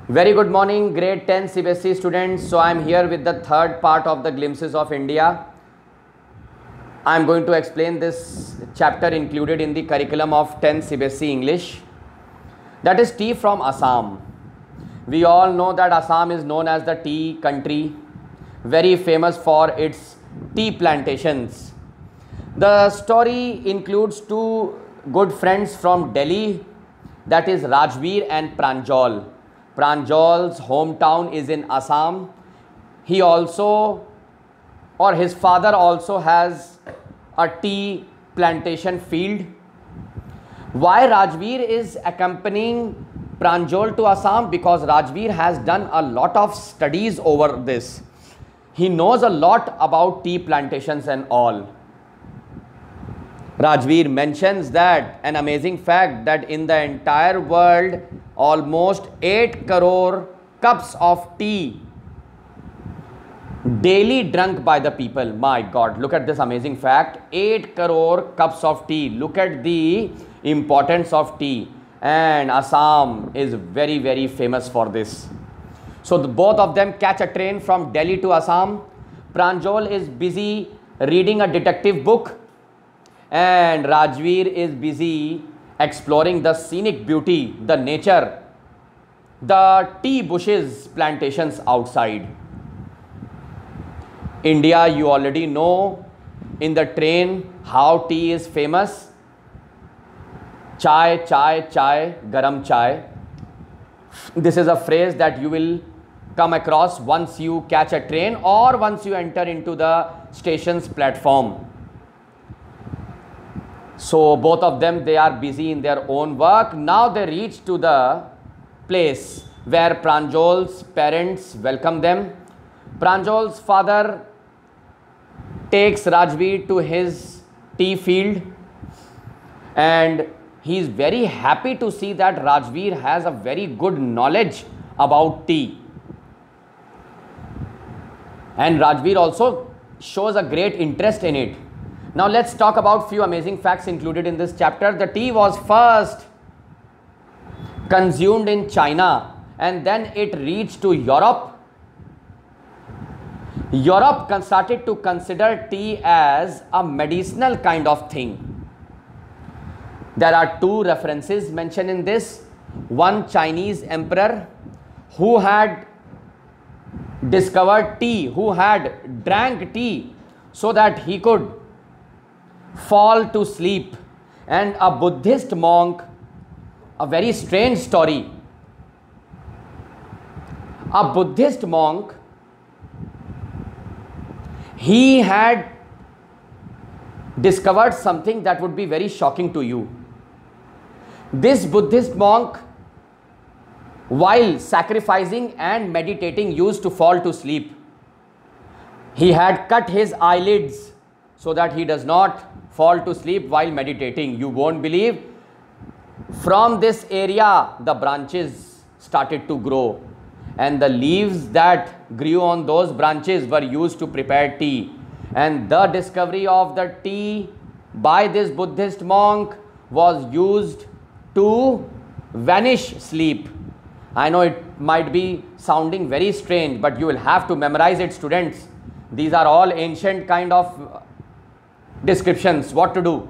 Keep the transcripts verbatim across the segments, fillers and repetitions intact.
Very good morning, grade ten C B S E students. So I am here with the third part of the Glimpses of India. I am going to explain this chapter included in the curriculum of tenth C B S E English. That is tea from Assam. We all know that Assam is known as the tea country, very famous for its tea plantations. The story includes two good friends from Delhi, that is Rajveer and Pranjal. Pranjal's hometown is in Assam. He also, or his father also has a tea plantation field. Why Rajveer is accompanying Pranjal to Assam? Because Rajveer has done a lot of studies over this. He knows a lot about tea plantations and all. Rajveer mentions that an amazing fact that in the entire world almost eight crore cups of tea daily drunk by the people. My God, look at this amazing fact. eight crore cups of tea. Look at the importance of tea, and Assam is very very famous for this. So the, both of them catch a train from Delhi to Assam. Pranjal is busy reading a detective book, and Rajveer is busy exploring the scenic beauty, the nature, the tea bushes, plantations outside. India, you already know in the train how tea is famous. Chai, chai, chai, garam chai. This is a phrase that you will come across once you catch a train or once you enter into the station's platform. So both of them, they are busy in their own work. Now they reach to the place where Pranjal's parents welcome them. Pranjal's father takes Rajveer to his tea field, and he is very happy to see that Rajveer has a very good knowledge about tea. And Rajveer also shows a great interest in it. Now let's talk about few amazing facts included in this chapter. The tea was first consumed in China and then it reached to Europe. Europe started to consider tea as a medicinal kind of thing. There are two references mentioned in this. One Chinese emperor who had discovered tea, who had drank tea so that he could fall to sleep, and a Buddhist monk, a very strange story. A Buddhist monk, he had discovered something that would be very shocking to you. This Buddhist monk, while sacrificing and meditating, used to fall to sleep. He had cut his eyelids so that he does not fall to sleep while meditating. You won't believe, from this area the branches started to grow, and the leaves that grew on those branches were used to prepare tea. And the discovery of the tea by this Buddhist monk was used to vanish sleep. I know it might be sounding very strange, but you will have to memorize it, students. These are all ancient kind of descriptions, what to do.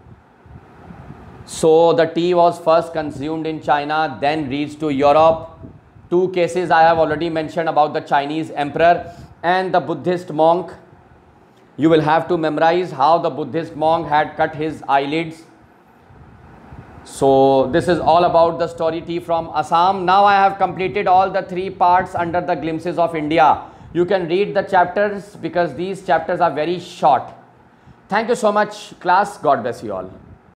So the tea was first consumed in China, then reached to Europe. Two cases I have already mentioned about the Chinese emperor and the Buddhist monk. You will have to memorize how the Buddhist monk had cut his eyelids. So this is all about the story tea from Assam. Now I have completed all the three parts under the Glimpses of India. You can read the chapters because these chapters are very short. Thank you so much, class. God bless you all.